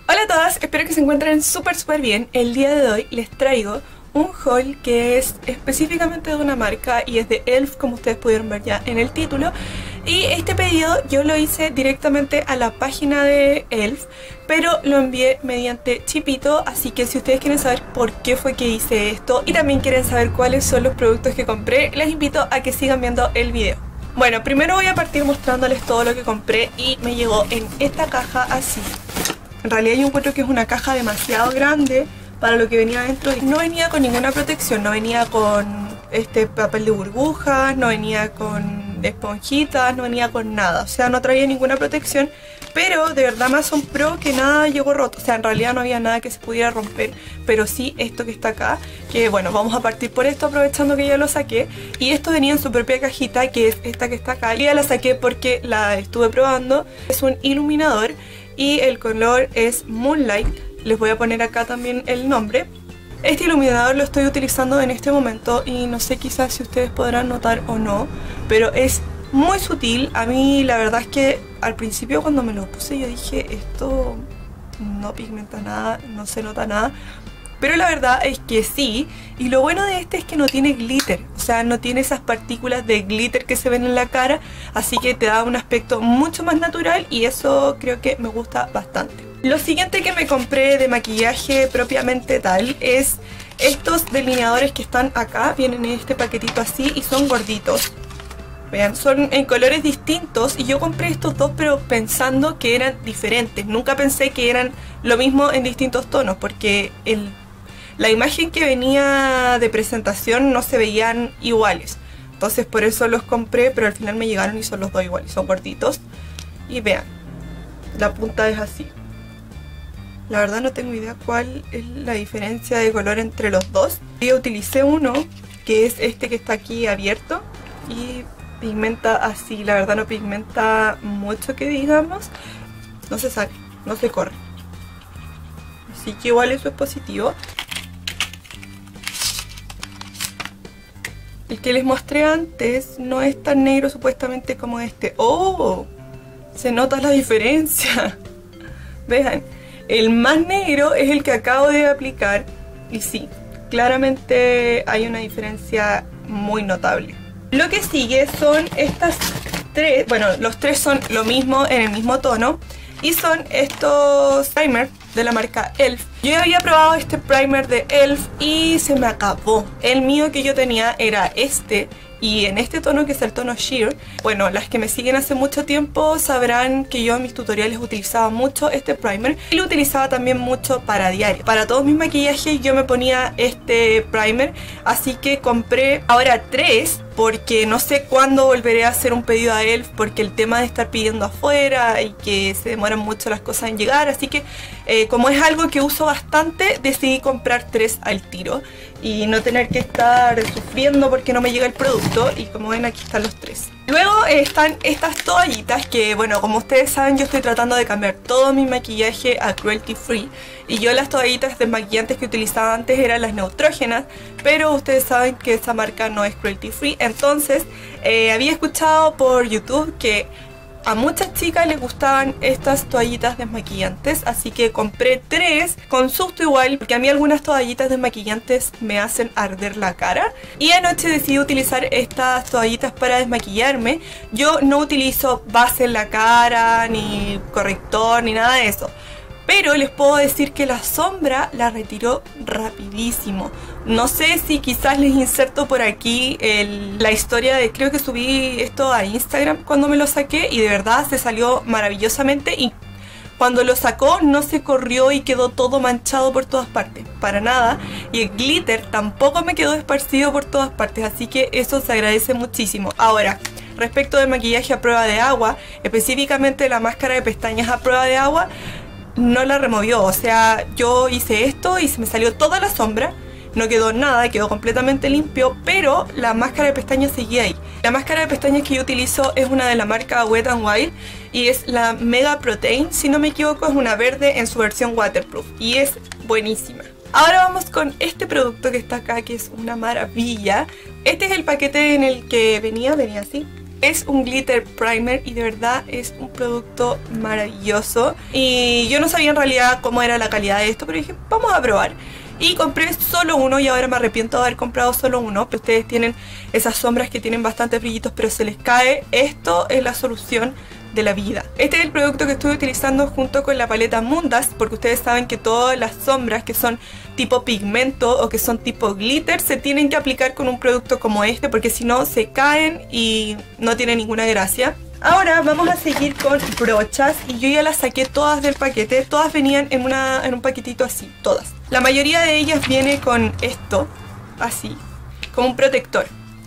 Hola a todas, espero que se encuentren súper bien. El día de hoy les traigo un haul que es específicamente de una marca y es de Elf, como ustedes pudieron ver ya en el título. Y este pedido yo lo hice directamente a la página de Elf, pero lo envié mediante Chipito, así que si ustedes quieren saber por qué fue que hice esto y también quieren saber cuáles son los productos que compré, les invito a que sigan viendo el video. Bueno, primero voy a partir mostrándoles todo lo que compré y me llegó en esta caja así. En realidad yo encuentro que es una caja demasiado grande para lo que venía dentro. No venía con ninguna protección, no venía con este papel de burbujas, no venía con esponjitas, no venía con nada. O sea, no traía ninguna protección, pero de verdad me asombró que nada llegó roto. O sea, en realidad no había nada que se pudiera romper, pero sí esto que está acá, que bueno, vamos a partir por esto aprovechando que ya lo saqué. Y esto venía en su propia cajita, que es esta que está acá. Y ya la saqué porque la estuve probando. Es un iluminador y el color es Moonlight. Les voy a poner acá también el nombre. Este iluminador lo estoy utilizando en este momento y no sé quizás si ustedes podrán notar o no, pero es muy sutil. A mí la verdad es que al principio cuando me lo puse yo dije, esto no pigmenta nada, no se nota nada. Pero la verdad es que sí, y lo bueno de este es que no tiene glitter, o sea, no tiene esas partículas de glitter que se ven en la cara, así que te da un aspecto mucho más natural y eso creo que me gusta bastante. Lo siguiente que me compré de maquillaje propiamente tal es estos delineadores que están acá, vienen en este paquetito así y son gorditos. Vean, son en colores distintos y yo compré estos dos pero pensando que eran diferentes, nunca pensé que eran lo mismo en distintos tonos porque la imagen que venía de presentación no se veían iguales. Entonces por eso los compré, pero al final me llegaron y son los dos iguales, son cortitos. Y vean, la punta es así. La verdad no tengo idea cuál es la diferencia de color entre los dos. Yo utilicé uno, que es este que está aquí abierto, y pigmenta así. La verdad no pigmenta mucho que digamos. No se sale, no se corre. Así que igual eso es positivo. El que les mostré antes no es tan negro supuestamente como este. ¡Oh! Se nota la diferencia. Vean, el más negro es el que acabo de aplicar. Y sí, claramente hay una diferencia muy notable. Lo que sigue son estas tres, bueno, los tres son lo mismo en el mismo tono. Y son estos primers de la marca Elf. Yo ya había probado este primer de Elf y se me acabó. El mío que yo tenía era este y en este tono, que es el tono Sheer. Bueno, las que me siguen hace mucho tiempo sabrán que yo en mis tutoriales utilizaba mucho este primer y lo utilizaba también mucho para diario. Para todos mis maquillajes yo me ponía este primer, así que compré ahora tres porque no sé cuándo volveré a hacer un pedido a Elf, porque el tema de estar pidiendo afuera y que se demoran mucho las cosas en llegar, así que como es algo que uso bastante, decidí comprar tres al tiro y no tener que estar sufriendo porque no me llega el producto. Y como ven, aquí están los tres. Luego están estas toallitas que, bueno, como ustedes saben, yo estoy tratando de cambiar todo mi maquillaje a cruelty free. Y yo las toallitas desmaquillantes que utilizaba antes eran las neutrógenas, pero ustedes saben que esa marca no es cruelty free. Entonces había escuchado por YouTube que a muchas chicas les gustaban estas toallitas desmaquillantes, así que compré tres con susto igual, porque a mí algunas toallitas desmaquillantes me hacen arder la cara. Y anoche decidí utilizar estas toallitas para desmaquillarme. Yo no utilizo base en la cara, ni corrector, ni nada de eso. Pero les puedo decir que la sombra la retiró rapidísimo. No sé si quizás les inserto por aquí la historia de... Creo que subí esto a Instagram cuando me lo saqué y de verdad se salió maravillosamente. Y cuando lo sacó no se corrió y quedó todo manchado por todas partes. Para nada. Y el glitter tampoco me quedó esparcido por todas partes. Así que eso se agradece muchísimo. Ahora, respecto del maquillaje a prueba de agua, específicamente la máscara de pestañas a prueba de agua, no la removió. O sea, yo hice esto y se me salió toda la sombra, no quedó nada, quedó completamente limpio, pero la máscara de pestañas seguía ahí. La máscara de pestañas que yo utilizo es una de la marca Wet n Wild y es la Mega Protein, si no me equivoco, es una verde en su versión waterproof y es buenísima. Ahora vamos con este producto que está acá, que es una maravilla. Este es el paquete en el que venía así. Es un glitter primer y de verdad es un producto maravilloso. Y yo no sabía en realidad cómo era la calidad de esto, pero dije, vamos a probar. Y compré solo uno y ahora me arrepiento de haber comprado solo uno. Ustedes tienen esas sombras que tienen bastantes brillitos pero se les cae. Esto es la solución de la vida. Este es el producto que estuve utilizando junto con la paleta Moon Dust, porque ustedes saben que todas las sombras que son tipo pigmento o que son tipo glitter se tienen que aplicar con un producto como este, porque si no se caen y no tiene ninguna gracia. Ahora vamos a seguir con brochas y yo ya las saqué todas del paquete. Todas venían en un paquetito así, todas. La mayoría de ellas viene con esto, así, como un protector.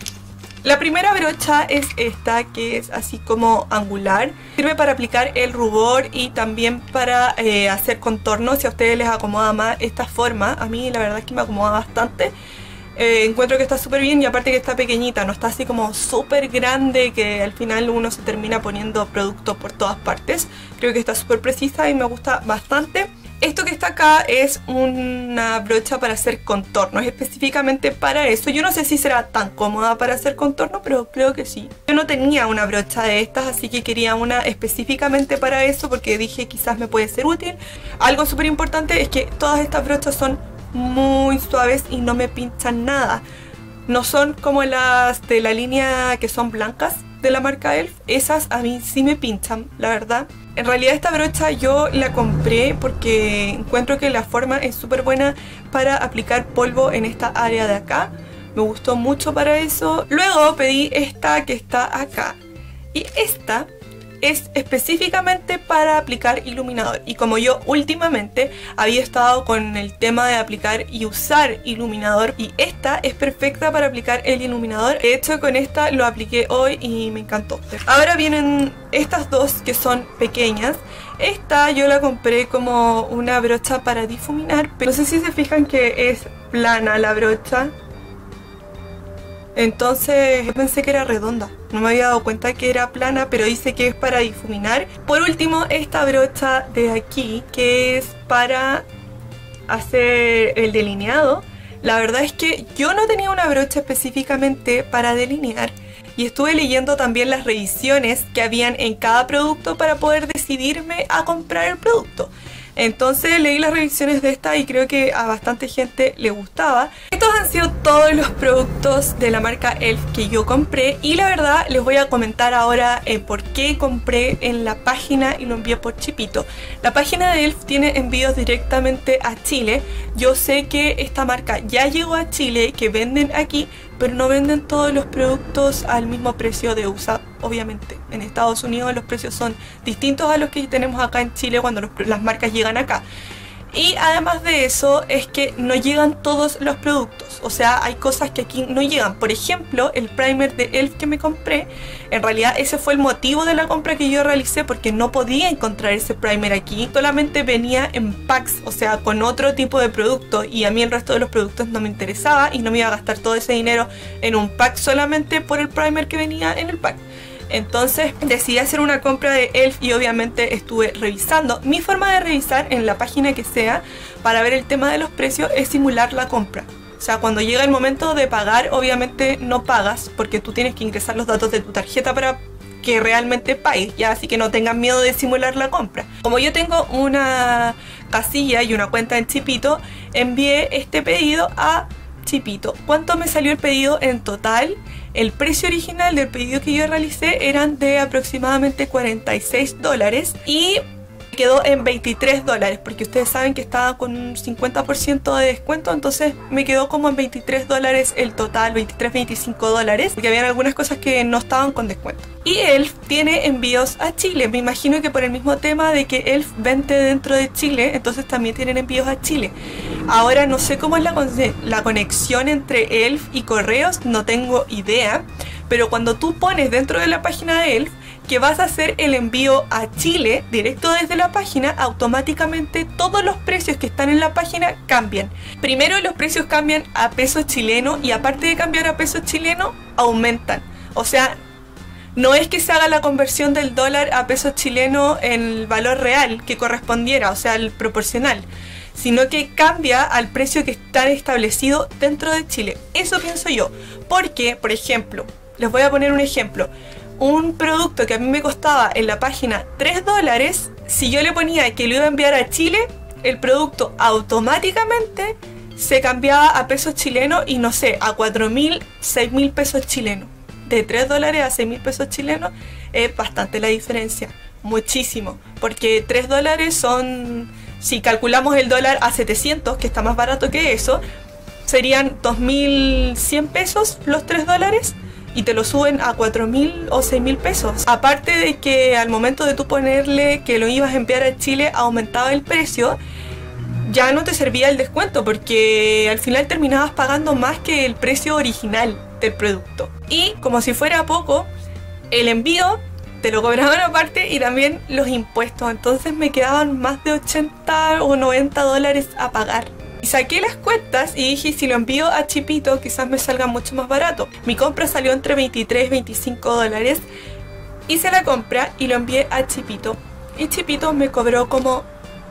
La primera brocha es esta, que es así como angular. Sirve para aplicar el rubor y también para hacer contornos, si a ustedes les acomoda más esta forma. A mí la verdad es que me acomoda bastante. Encuentro que está súper bien y aparte que está pequeñita, no está así como súper grande que al final uno se termina poniendo producto por todas partes. Creo que está súper precisa y me gusta bastante. Esto que está acá es una brocha para hacer contornos, específicamente para eso. Yo no sé si será tan cómoda para hacer contornos, pero creo que sí. Yo no tenía una brocha de estas, así que quería una específicamente para eso porque dije quizás me puede ser útil. Algo súper importante es que todas estas brochas son muy suaves y no me pinchan nada. No son como las de la línea que son blancas de la marca ELF. Esas a mí sí me pinchan, la verdad. En realidad esta brocha yo la compré porque encuentro que la forma es súper buena para aplicar polvo en esta área de acá. Me gustó mucho para eso. Luego pedí esta que está acá. Y esta es específicamente para aplicar iluminador. Y como yo últimamente había estado con el tema de aplicar y usar iluminador, y esta es perfecta para aplicar el iluminador. De hecho con esta lo apliqué hoy y me encantó. Ahora vienen estas dos que son pequeñas. Esta yo la compré como una brocha para difuminar, pero no sé si se fijan que es plana la brocha. Entonces yo pensé que era redonda, no me había dado cuenta que era plana, pero dice que es para difuminar. Por último, esta brocha de aquí, que es para hacer el delineado. La verdad es que yo no tenía una brocha específicamente para delinear y estuve leyendo también las revisiones que habían en cada producto para poder decidirme a comprar el producto. Entonces leí las revisiones de esta y creo que a bastante gente le gustaba. Estos han sido todos los productos de la marca ELF que yo compré y la verdad les voy a comentar ahora por qué compré en la página y lo envié por Chipito. La página de ELF tiene envíos directamente a Chile. Yo sé que esta marca ya llegó a Chile, que venden aquí, pero no venden todos los productos al mismo precio de USA. Obviamente en Estados Unidos los precios son distintos a los que tenemos acá en Chile cuando las marcas llegan acá. Y además de eso es que no llegan todos los productos, o sea, hay cosas que aquí no llegan. Por ejemplo, el primer de ELF que me compré, en realidad ese fue el motivo de la compra que yo realicé, porque no podía encontrar ese primer aquí. Solamente venía en packs, o sea, con otro tipo de producto, y a mí el resto de los productos no me interesaba y no me iba a gastar todo ese dinero en un pack solamente por el primer que venía en el pack. Entonces decidí hacer una compra de ELF y obviamente estuve revisando. Mi forma de revisar en la página que sea para ver el tema de los precios es simular la compra. O sea, cuando llega el momento de pagar, obviamente no pagas porque tú tienes que ingresar los datos de tu tarjeta para que realmente pagues, ya, así que no tengan miedo de simular la compra. Como yo tengo una casilla y una cuenta en Chipito, envié este pedido a Chipito. ¿Cuánto me salió el pedido en total? El precio original del pedido que yo realicé eran de aproximadamente $46 y quedó en $23 porque ustedes saben que estaba con un 50% de descuento, entonces me quedó como en $23 el total, $23-25, porque habían algunas cosas que no estaban con descuento. Y ELF tiene envíos a Chile, me imagino que por el mismo tema de que ELF vende dentro de Chile, entonces también tienen envíos a Chile. Ahora no sé cómo es la conexión entre ELF y correos, no tengo idea, pero cuando tú pones dentro de la página de ELF que vas a hacer el envío a Chile directo desde la página, automáticamente todos los precios que están en la página cambian. Primero los precios cambian a peso chileno y aparte de cambiar a peso chileno, aumentan. O sea, no es que se haga la conversión del dólar a peso chileno en el valor real que correspondiera, o sea, el proporcional, sino que cambia al precio que está establecido dentro de Chile. Eso pienso yo, porque, por ejemplo, les voy a poner un ejemplo. un producto que a mí me costaba en la página $3, si yo le ponía que lo iba a enviar a Chile, el producto automáticamente se cambiaba a pesos chilenos y no sé, a 4.000, 6.000 pesos chilenos. De $3 a 6.000 pesos chilenos es bastante la diferencia, muchísimo, porque $3 son, si calculamos el dólar a 700, que está más barato que eso, serían 2.100 pesos los $3 y te lo suben a 4.000 o 6.000 pesos. Aparte de que al momento de tú ponerle que lo ibas a enviar a Chile aumentaba el precio, ya no te servía el descuento porque al final terminabas pagando más que el precio original del producto. Y como si fuera poco, el envío te lo cobraban aparte y también los impuestos, entonces me quedaban más de 80 o 90 dólares a pagar. Y saqué las cuentas y dije, si lo envío a Chipito quizás me salga mucho más barato. Mi compra salió entre 23 y 25 dólares. Hice la compra y lo envié a Chipito y Chipito me cobró como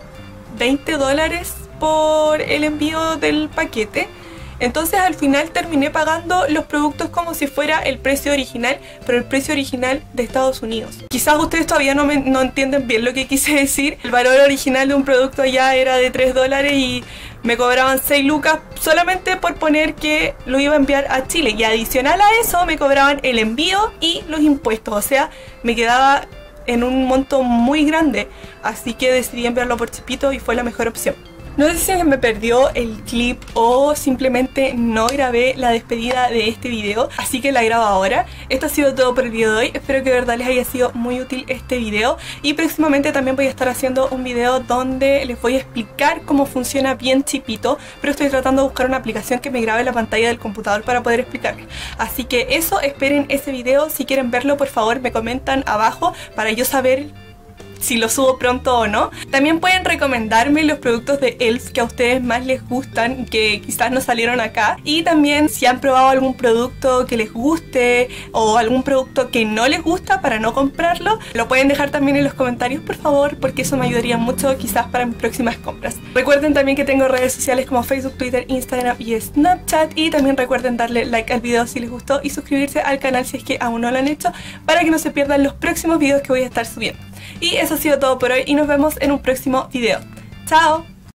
20 dólares por el envío del paquete. Entonces al final terminé pagando los productos como si fuera el precio original, pero el precio original de Estados Unidos. Quizás ustedes todavía no entienden bien lo que quise decir. El valor original de un producto allá era de $3 y me cobraban 6 lucas solamente por poner que lo iba a enviar a Chile. Y adicional a eso me cobraban el envío y los impuestos. O sea, me quedaba en un monto muy grande. Así que decidí enviarlo por Chipito y fue la mejor opción. No sé si se me perdió el clip o simplemente no grabé la despedida de este video, así que la grabo ahora. Esto ha sido todo por el video de hoy, espero que de verdad les haya sido muy útil este video y próximamente también voy a estar haciendo un video donde les voy a explicar cómo funciona bien Chipito, pero estoy tratando de buscar una aplicación que me grabe la pantalla del computador para poder explicarles. Así que eso, esperen ese video, si quieren verlo por favor me comentan abajo para yo saber si lo subo pronto o no. También pueden recomendarme los productos de Elf que a ustedes más les gustan, que quizás no salieron acá. Y también si han probado algún producto que les guste o algún producto que no les gusta para no comprarlo, lo pueden dejar también en los comentarios por favor, porque eso me ayudaría mucho quizás para mis próximas compras. Recuerden también que tengo redes sociales como Facebook, Twitter, Instagram y Snapchat. Y también recuerden darle like al video si les gustó y suscribirse al canal si es que aún no lo han hecho, para que no se pierdan los próximos videos que voy a estar subiendo. Y eso ha sido todo por hoy y nos vemos en un próximo video. ¡Chao!